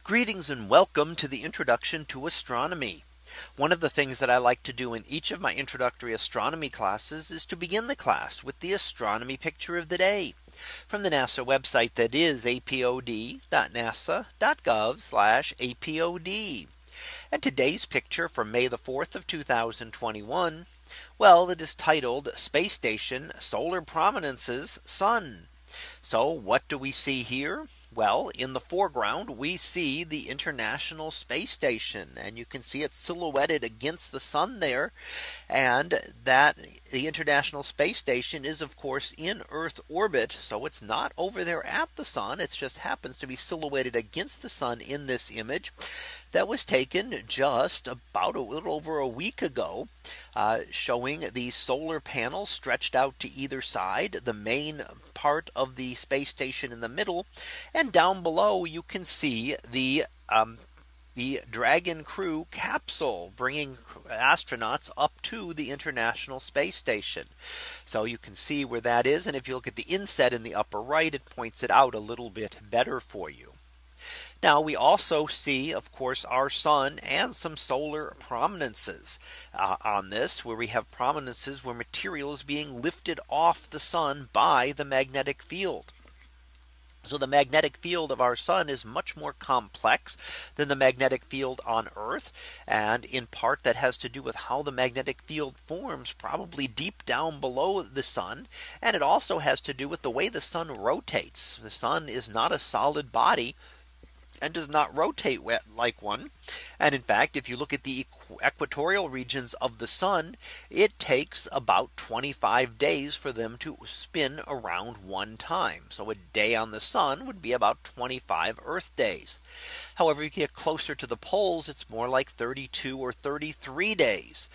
Greetings and welcome to the introduction to astronomy. One of the things that I like to do in each of my introductory astronomy classes is to begin the class with the astronomy picture of the day from the NASA website, that is apod.nasa.gov/apod. And today's picture from May the 4th of 2021. Well, it is titled Space Station Solar Prominences Sun. So what do we see here? Well, in the foreground, we see the International Space Station, and you can see it silhouetted against the sun there. And that the International Space Station is, of course, in Earth orbit. So it's not over there at the sun. It just happens to be silhouetted against the sun in this image that was taken just about a little over a week ago, showing the solar panels stretched out to either side, the main part of the space station in the middle, and down below you can see the Dragon crew capsule bringing astronauts up to the International Space Station. So you can see where that is. And if you look at the inset in the upper right, it points it out a little bit better for you. Now we also see, of course, our sun and some solar prominences on this, where we have prominences where material is being lifted off the sun by the magnetic field. So the magnetic field of our sun is much more complex than the magnetic field on Earth. And in part that has to do with how the magnetic field forms probably deep down below the sun. And it also has to do with the way the sun rotates. The sun is not a solid body and does not rotate like one. And in fact, if you look at the equatorial regions of the sun, it takes about 25 days for them to spin around one time. So a day on the sun would be about 25 Earth days. However, if you get closer to the poles, it's more like 32 or 33 days.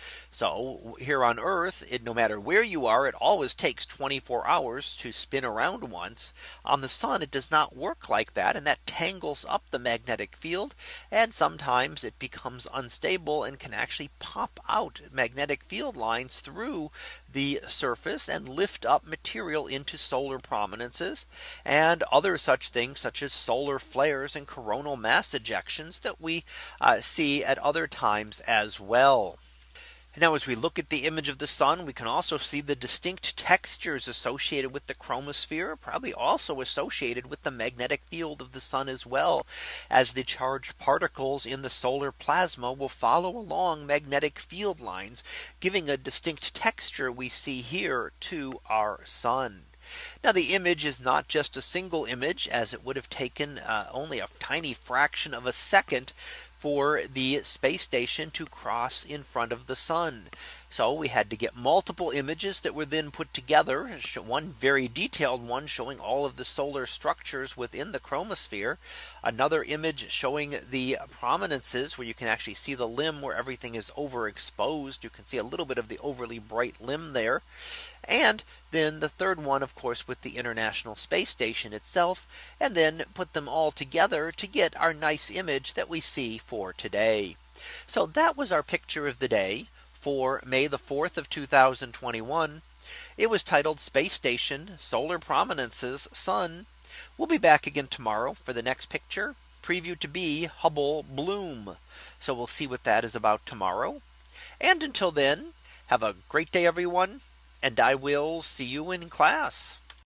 So here on Earth, no matter where you are, it always takes 24 hours to spin around once. On the sun, it does not work like that, and that tangles up the magnetic field, and sometimes it becomes unstable and can actually pop out magnetic field lines through the surface and lift up material into solar prominences and other such things such as solar flares and coronal mass ejections that we see at other times as well. Now, as we look at the image of the sun, we can also see the distinct textures associated with the chromosphere, probably also associated with the magnetic field of the sun as well, as the charged particles in the solar plasma will follow along magnetic field lines, giving a distinct texture we see here to our sun. Now the image is not just a single image, as it would have taken only a tiny fraction of a second for the space station to cross in front of the sun. So we had to get multiple images that were then put together. One very detailed one showing all of the solar structures within the chromosphere. Another image showing the prominences, where you can actually see the limb where everything is overexposed. You can see a little bit of the overly bright limb there. And then the third one, of course, with the International Space Station itself, and then put them all together to get our nice image that we see for today. So that was our picture of the day for May the 4th of 2021. It was titled Space Station Solar Prominences Sun. We'll be back again tomorrow for the next picture, previewed to be Hubble Bloom. So we'll see what that is about tomorrow. And until then, have a great day, everyone. And I will see you in class.